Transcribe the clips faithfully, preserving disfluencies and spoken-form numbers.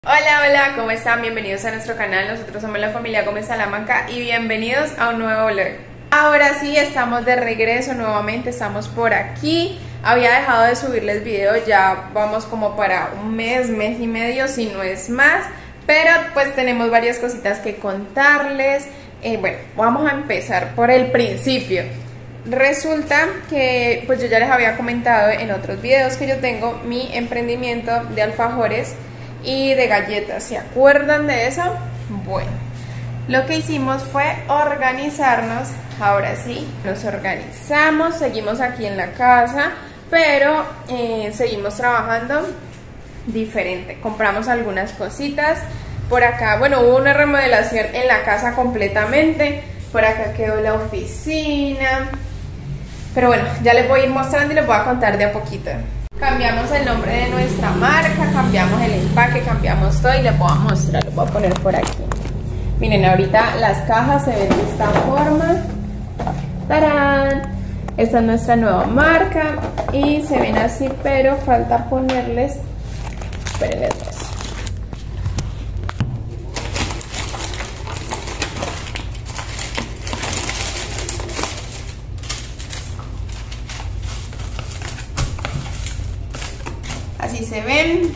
Hola, hola, ¿cómo están? Bienvenidos a nuestro canal. Nosotros somos la familia Gómez Salamanca y bienvenidos a un nuevo vlog. Ahora sí, estamos de regreso nuevamente, estamos por aquí. Había dejado de subirles video, ya vamos como para un mes, mes y medio, si no es más. Pero pues tenemos varias cositas que contarles. eh, Bueno, vamos a empezar por el principio. Resulta que pues yo ya les había comentado en otros videos que yo tengo mi emprendimiento de alfajores y de galletas. ¿Se acuerdan de eso? Bueno, lo que hicimos fue organizarnos. Ahora sí, nos organizamos, seguimos aquí en la casa, pero eh, seguimos trabajando diferente. Compramos algunas cositas. Por acá, bueno, hubo una remodelación en la casa completamente. Por acá quedó la oficina. Pero bueno, ya les voy a ir mostrando y les voy a contar de a poquito. Cambiamos el nombre de nuestra marca, cambiamos el empaque, cambiamos todo y les voy a mostrar, lo voy a poner por aquí. Miren, ahorita las cajas se ven de esta forma. ¡Tarán! Esta es nuestra nueva marca y se ven así, pero falta ponerles... Espérenles dos. Así se ven.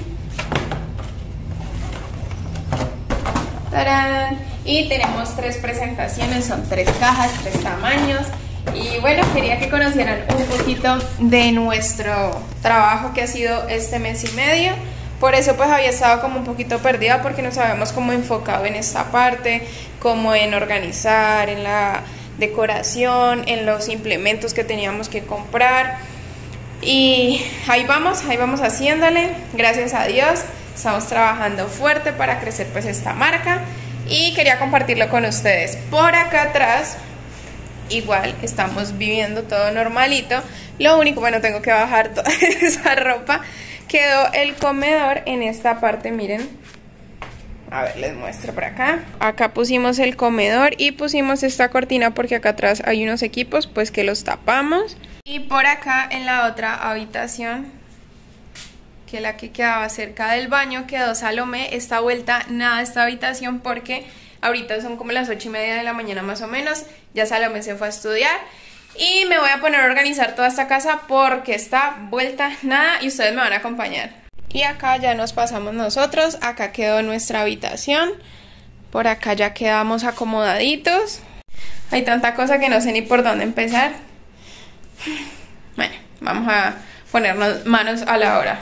¡Tarán! Y tenemos tres presentaciones, son tres cajas, tres tamaños. Y bueno, quería que conocieran un poquito de nuestro trabajo que ha sido este mes y medio. Por eso pues había estado como un poquito perdida, porque nos habíamos como enfocado en esta parte, como en organizar, en la decoración, en los implementos que teníamos que comprar. Y ahí vamos, ahí vamos haciéndole, gracias a Dios, estamos trabajando fuerte para crecer pues esta marca y quería compartirlo con ustedes. Por acá atrás, igual estamos viviendo todo normalito, lo único, bueno, tengo que bajar toda esa ropa. Quedó el comedor en esta parte, miren, a ver, les muestro por acá. Acá pusimos el comedor y pusimos esta cortina porque acá atrás hay unos equipos pues que los tapamos. Y por acá en la otra habitación, que la que quedaba cerca del baño, quedó Salomé. Esta vuelta nada esta habitación porque ahorita son como las ocho y media de la mañana más o menos. Ya Salomé se fue a estudiar y me voy a poner a organizar toda esta casa porque está vuelta nada y ustedes me van a acompañar. Y acá ya nos pasamos nosotros, acá quedó nuestra habitación, por acá ya quedamos acomodaditos. Hay tanta cosa que no sé ni por dónde empezar. Bueno, vamos a ponernos manos a la obra.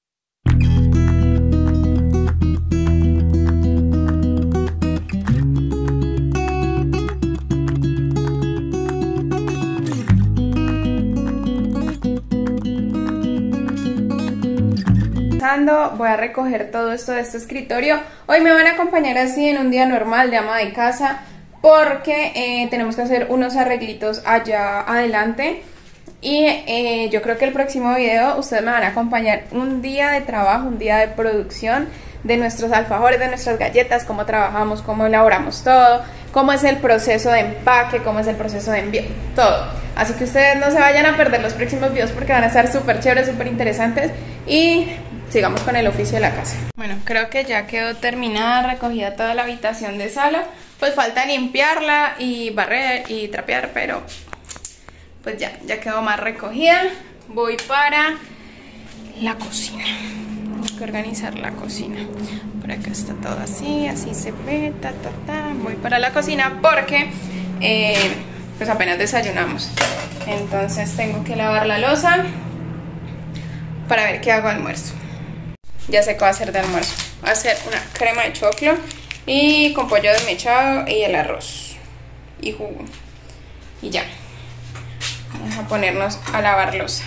Voy a recoger todo esto de este escritorio. Hoy me van a acompañar así en un día normal de ama de casa, porque eh, tenemos que hacer unos arreglitos allá adelante. Y eh, yo creo que el próximo video ustedes me van a acompañar un día de trabajo, un día de producción de nuestros alfajores, de nuestras galletas, cómo trabajamos, cómo elaboramos todo, cómo es el proceso de empaque, cómo es el proceso de envío, todo. Así que ustedes no se vayan a perder los próximos videos porque van a estar súper chéveres, súper interesantes. Y sigamos con el oficio de la casa. Bueno, creo que ya quedó terminada, recogida toda la habitación de sala. Pues falta limpiarla y barrer y trapear, pero pues ya, ya quedó más recogida. Voy para la cocina. Tengo que organizar la cocina. Por acá está todo así, así se ve, ta, ta, ta. Voy para la cocina porque eh, pues apenas desayunamos. Entonces tengo que lavar la loza para ver qué hago de almuerzo. Ya sé qué voy a hacer de almuerzo. Voy a hacer una crema de choclo y con pollo desmechado y el arroz y jugo. Y ya. Vamos a ponernos a lavar loza.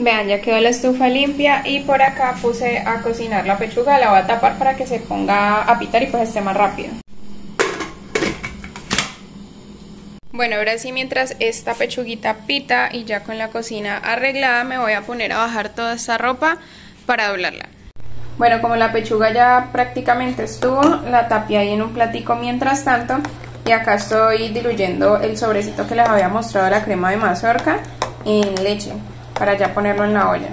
Vean, ya quedó la estufa limpia y por acá puse a cocinar la pechuga. La voy a tapar para que se ponga a pitar y pues esté más rápido. Bueno, ahora sí, mientras esta pechuguita pita y ya con la cocina arreglada, me voy a poner a bajar toda esta ropa para doblarla. Bueno, como la pechuga ya prácticamente estuvo, la tapé ahí en un platico mientras tanto. Y acá estoy diluyendo el sobrecito que les había mostrado, la crema de mazorca, en leche, para ya ponerlo en la olla.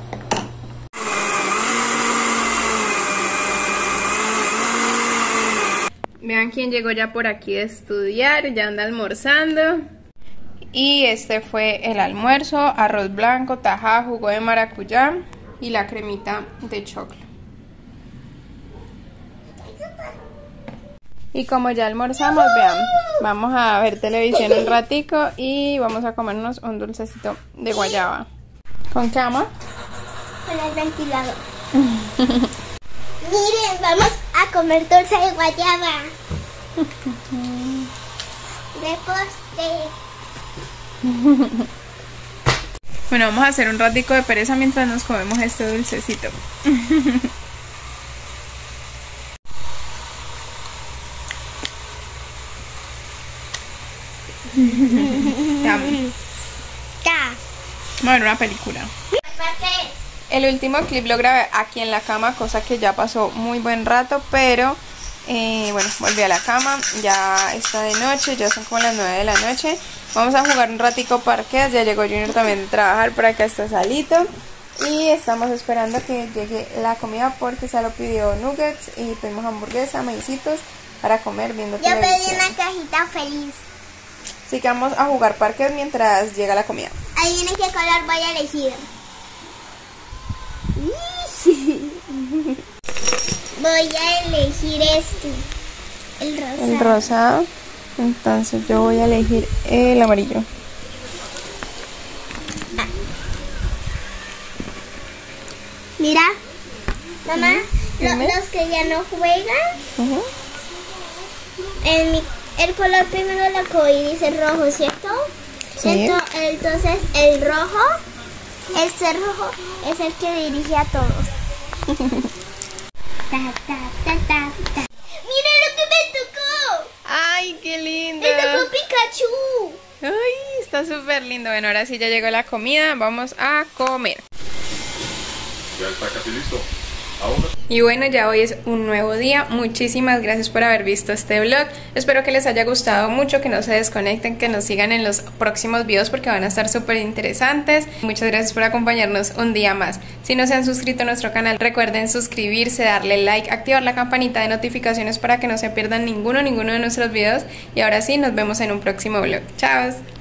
Vean quién llegó ya por aquí de estudiar, ya anda almorzando. Y este fue el almuerzo: arroz blanco, tajada, jugo de maracuyá y la cremita de choclo. Y como ya almorzamos, vean, vamos a ver televisión un ratico y vamos a comernos un dulcecito de guayaba. ¿Con qué, amor? Con el ventilador. Miren, vamos a comer dulce de guayaba. De postre. Bueno, vamos a hacer un ratico de pereza mientras nos comemos este dulcecito. Te amo. Ya. Vamos a ver una película. El último clip lo grabé aquí en la cama, cosa que ya pasó muy buen rato, pero eh, bueno, volví a la cama, ya está de noche, ya son como las nueve de la noche. Vamos a jugar un ratico parqués, ya llegó Junior también de trabajar, por acá está Salito. Y estamos esperando que llegue la comida porque se lo pidió nuggets y pedimos hamburguesa, maicitos para comer viendo Yo televisión. pedí una cajita feliz. Así que vamos a jugar parques mientras llega la comida. Ahí viene qué color voy a elegir. Voy a elegir este. El rosado. El rosado. Entonces yo voy a elegir el amarillo. Ah. Mira, mamá, lo, los que ya no juegan, Uh-huh. en mi, el color primero del arcoíris es rojo, ¿cierto? Sí. Entonces, entonces el rojo, este rojo es el que dirige a todos. Ta, ta, ta, ta, ta. ¡Mira lo que me tocó! ¡Ay, qué lindo! ¡Me tocó Pikachu! ¡Ay, está súper lindo! Bueno, ahora sí ya llegó la comida, vamos a comer. Ya está casi listo. Ahora. Y bueno, ya hoy es un nuevo día. Muchísimas gracias por haber visto este vlog. Espero que les haya gustado mucho, que no se desconecten, que nos sigan en los próximos videos porque van a estar súper interesantes. Muchas gracias por acompañarnos un día más. Si no se han suscrito a nuestro canal, recuerden suscribirse, darle like, activar la campanita de notificaciones para que no se pierdan ninguno, ninguno de nuestros videos. Y ahora sí, nos vemos en un próximo vlog. ¡Chao!